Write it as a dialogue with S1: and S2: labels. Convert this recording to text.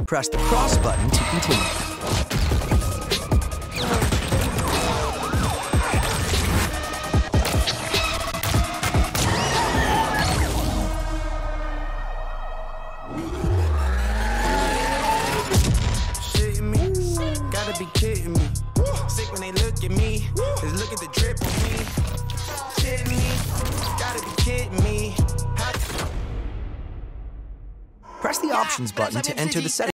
S1: Press the cross button to continue.
S2: Be kidding me. Sick when they look at me. Just look at the drip on me. Shitting me. Gotta be kidding me.
S1: Press the options button to enter the settings.